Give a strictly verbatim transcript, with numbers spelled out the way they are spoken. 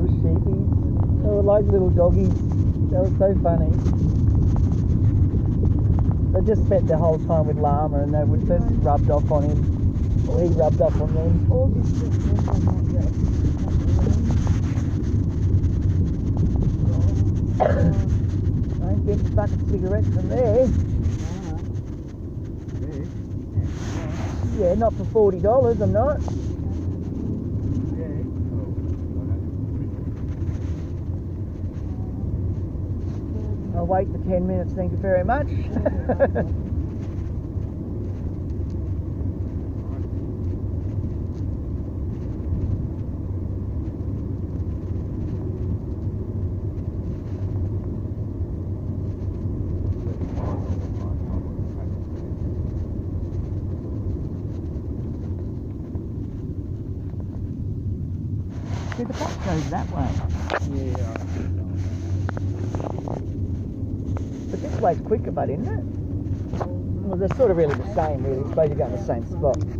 sheepies. They were like little doggies. They were so funny. They just spent their whole time with Llama and they would first rubbed off on him. Or he rubbed off on them. All this stuff was not yet. I ain't getting fucking cigarettes from there. Yeah, not for forty dollars, I'm not. I'll wait for ten minutes, thank you very much. See, the bus goes that way. Yeah. But this way's quicker, but isn't it? Well, they're sort of really the same, really. I suppose you're going the same spot.